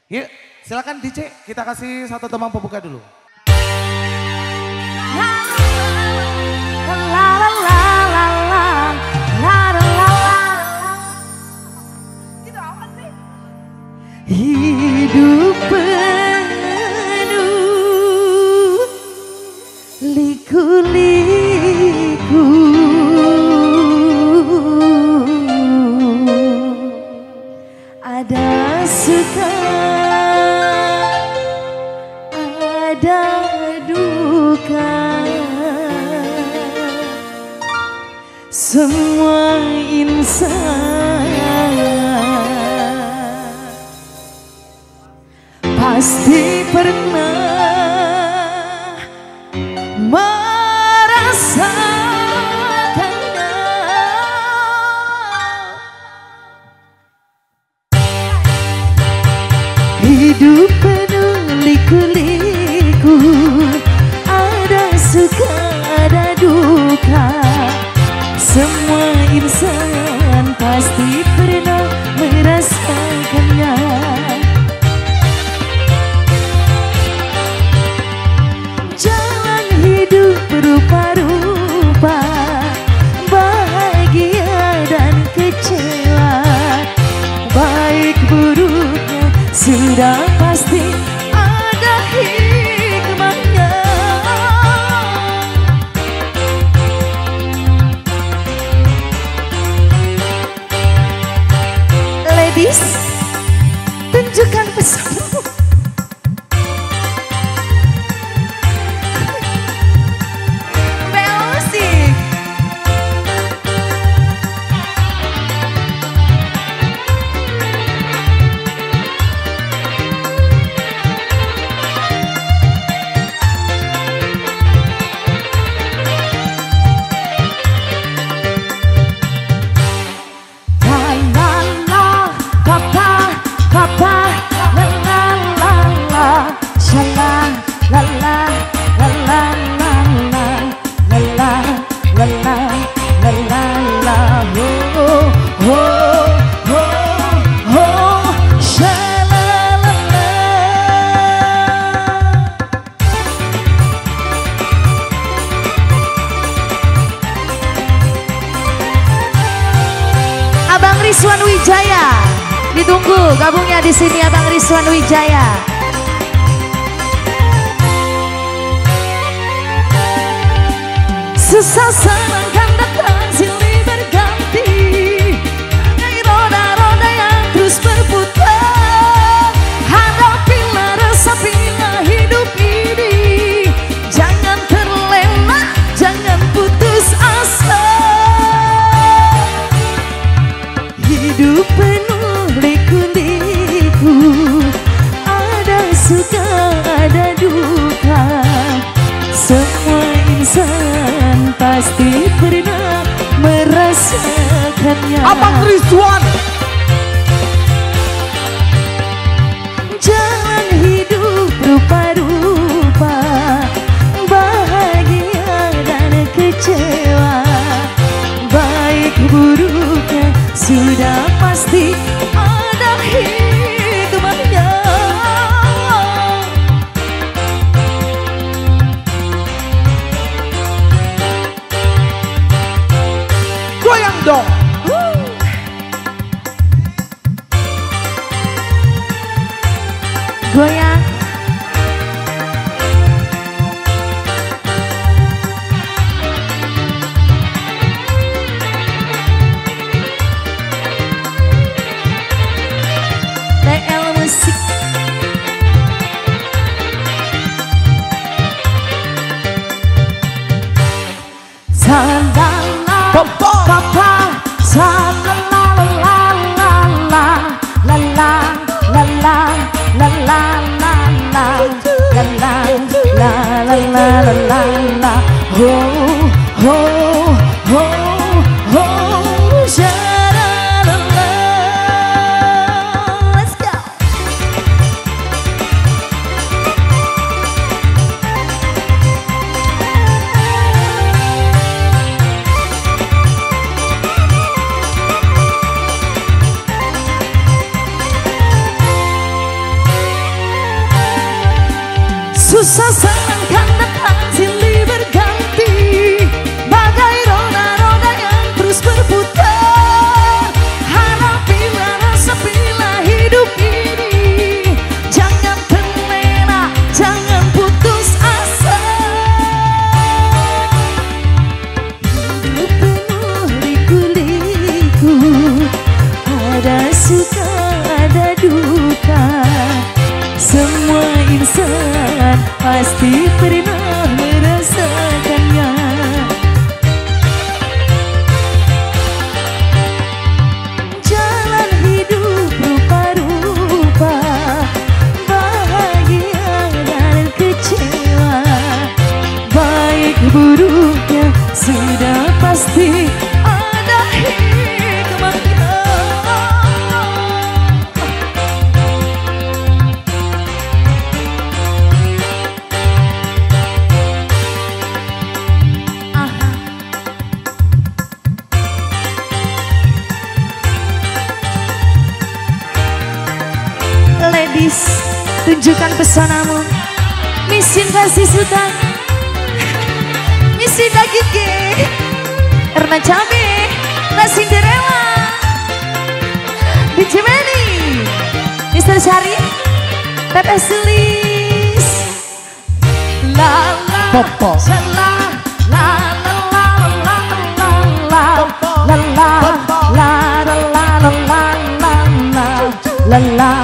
Yuk, silakan DJ, kita kasih satu tembang pembuka dulu. Hidup penuh liku-liku, ada suka, ada duka, semua insan pasti pernah merasakannya. Hidup penuh liku-liku, ada suka, ada duka, semua insan pasti pernah merasakannya. Berupa-rupa, bahagia dan kecewa, baik buruknya sudah pasti ada hikmahnya. Ladies, tunjukkan pesona. Abang Rizwan Wijaya, ditunggu gabungnya di sini Abang Rizwan Wijaya. Susah senang kan datang silih berganti, bagai roda-roda yang terus berputar. Hadapilah, resapilah hidup ini, jangan terlena, jangan putus asa. Hidup penuh liku-liku, ada suka, ada duka, semua insan pasti pernah merasakannya. Abang Rizwan, jalan hidup rupa-rupa, bahagia dan kecewa, baik buruknya sudah pasti ada hikmahnya. goyang dong. Goyang. La la la la la la la la la. susah senang kan datang silih berganti, bagai roda-roda yang terus berputar. Harapilah, rasapilah hidup ini, jangan terlena, jangan putus asa. Penuh liku-liku, ada suka ada duka, semua insan pasti pernah merasakannya. Jalan hidup rupa-rupa, bahagia dan kecewa, baik buruknya sudah pasti ada hikmahnya. Ladies, tunjukkan pesonamu. Misin kasih sultan, misin daging ke karena cabe, La Cinderella, DJ Meli, Mr. Syari, Tete Sulis, la la Popo. la la la la la la la la la la la la la la la la